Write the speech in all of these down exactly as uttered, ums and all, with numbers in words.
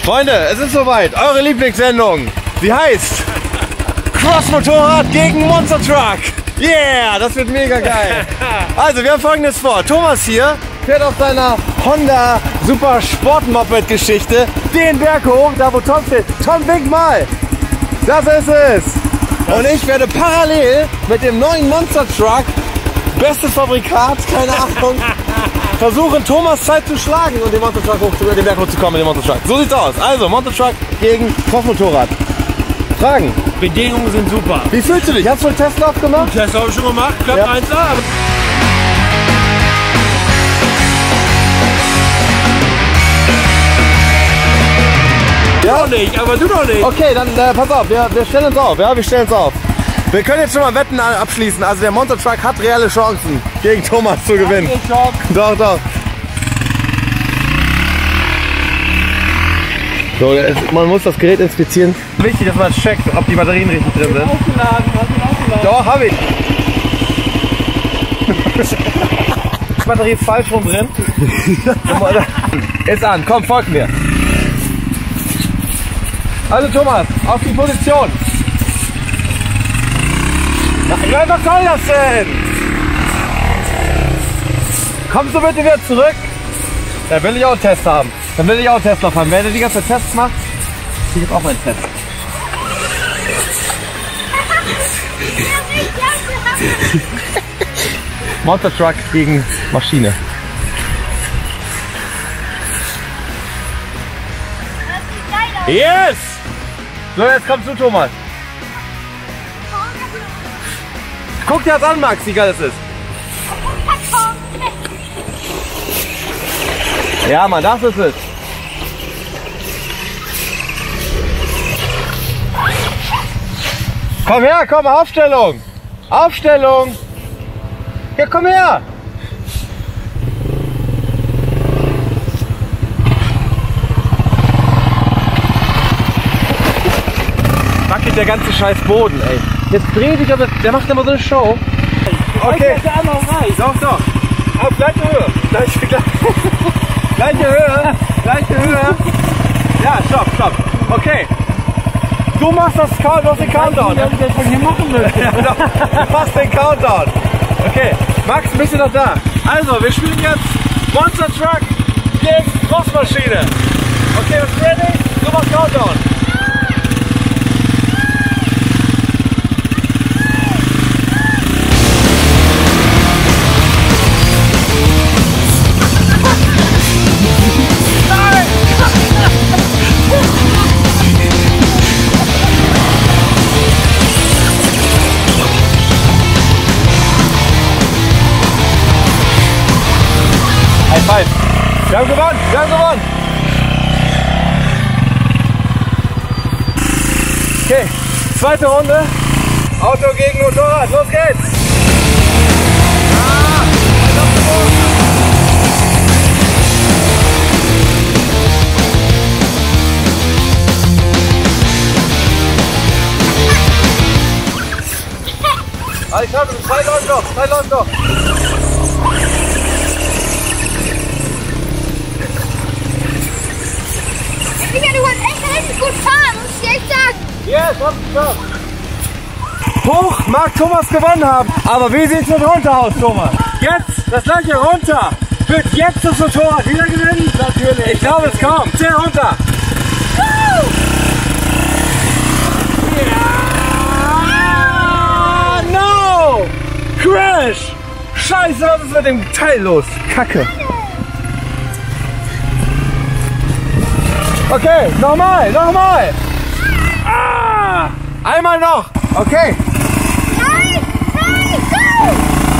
Freunde, es ist soweit. Eure Lieblingssendung. Sie heißt Cross-Motorrad gegen Monster Truck. Yeah, das wird mega geil. Also, wir haben Folgendes vor. Thomas hier fährt auf seiner Honda Super Sport Moped Geschichte den Berg hoch, da wo Tom steht. Tom, wink mal. Das ist es. Und ich werde parallel mit dem neuen Monster Truck, bestes Fabrikat, keine Ahnung, versuchen Thomas Zeit zu schlagen und den Monster Truck hoch, den Berg hochzukommen mit dem Monster Truck. So sieht's aus. Also Monster Truck gegen Cross-Motorrad. Fragen? Bedingungen sind super. Wie fühlst du dich? Hast du einen Testlauf gemacht? Test habe ich schon gemacht. Klappt Ja. eins A. Ja? Doch nicht, aber du doch nicht. Okay, dann äh, pass auf, wir, wir stellen uns auf, ja, wir stellen uns auf. Wir können jetzt schon mal Wetten abschließen. Also der Monster Truck hat reelle Chancen, gegen Thomas zu gewinnen. Doch, doch. So, man muss das Gerät inspizieren. Wichtig, dass man checkt, ob die Batterien richtig drin sind. Aufgeladen, hast du aufgeladen? Doch, hab ich. Die Batterie ist falsch rum drin. Ist an, komm, folg mir. Also Thomas, auf die Position. Ja, was soll das denn? Kommst du bitte wieder zurück? Da will ich auch einen Test haben. Dann will ich auch einen Testlauf haben. Wer die ganze Zeit Tests macht, ich hab auch meinen Test. Monster Truck gegen Maschine. Yes! So, jetzt kommst du, Thomas. Guck dir das an, Max, wie geil das ist. Ja, Mann, das ist es. Komm her, komm, Aufstellung. Aufstellung. Ja, komm her. Wackelt der ganze scheiß Boden, ey. Jetzt dreh dich, aber der macht immer so eine Show. Okay. Doch, doch. Auf gleiche Höhe. Gleiche, gleiche, gleiche Höhe. Gleiche Höhe. Ja, stopp, stopp. Okay. Du machst das Count, du hast den Countdown. Was ich das von hier machen will. Ja, doch. Du machst den Countdown. Okay. Max, bist du noch da? Also, wir spielen jetzt Monster Truck gegen Crossmaschine. Okay, bist du ready? Du machst Countdown. High five. Wir haben gewonnen, wir haben gewonnen. Okay, zweite Runde. Auto gegen Motorrad, los geht's. Ah, Alles klar, zwei läuft noch, zwei läuft noch. Ja, du hast echt richtig gut fahren, muss ich echt sagen. Yes, hab's geschafft. Hoch mag Thomas gewonnen haben, aber wie sieht's mit runter aus, Thomas? Jetzt das gleiche runter. Wird jetzt das Motorrad wieder gewinnen? Natürlich. Ich glaube es kommt. Zähl runter. Ja! No! Crash! Scheiße, was ist mit dem Teil los? Kacke. Okay, nochmal, nochmal. Ah, einmal noch. Okay. Nein, nein, go!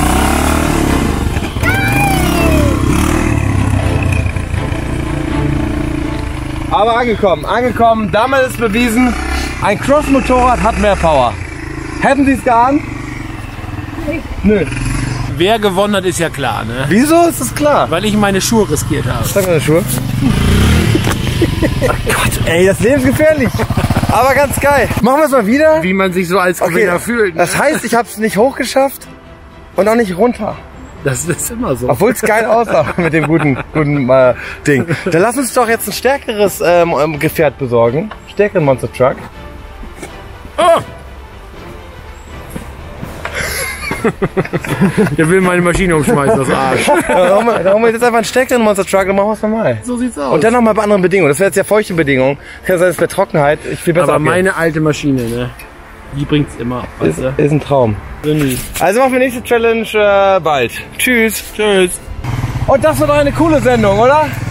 Aber angekommen, angekommen. Damals ist bewiesen, ein Cross-Motorrad hat mehr Power. Hätten Sie es geahnt? Nö. Wer gewonnen hat, ist ja klar, ne? Wieso ist das klar? Weil ich meine Schuhe riskiert habe. Sag mal, Schuhe. Oh Gott, ey, das Leben ist gefährlich. Aber ganz geil. Machen wir es mal wieder. Wie man sich so als Gewinner Okay, fühlt. Ne? das heißt, ich habe es nicht hochgeschafft und auch nicht runter. Das ist immer so. Obwohl es geil aussah mit dem guten, guten äh, Ding. Dann lass uns doch jetzt ein stärkeres ähm, Gefährt besorgen. Stärkeren Monster Truck. Oh! Der will meine Maschine umschmeißen, das Arsch. Dann machen wir jetzt einfach einen stärkeren Monster Truck und machen wir es normal. So sieht's aus. Und dann nochmal bei anderen Bedingungen. Das wäre jetzt ja feuchte Bedingungen. Kann sein, dass bei Trockenheit ich viel besser Aber abgehe. meine alte Maschine, ne? Die bringt's immer. Ist, Weißt du? ist ein Traum. Also machen wir nächste Challenge äh, bald. Tschüss. Tschüss. Und das war doch eine coole Sendung, oder?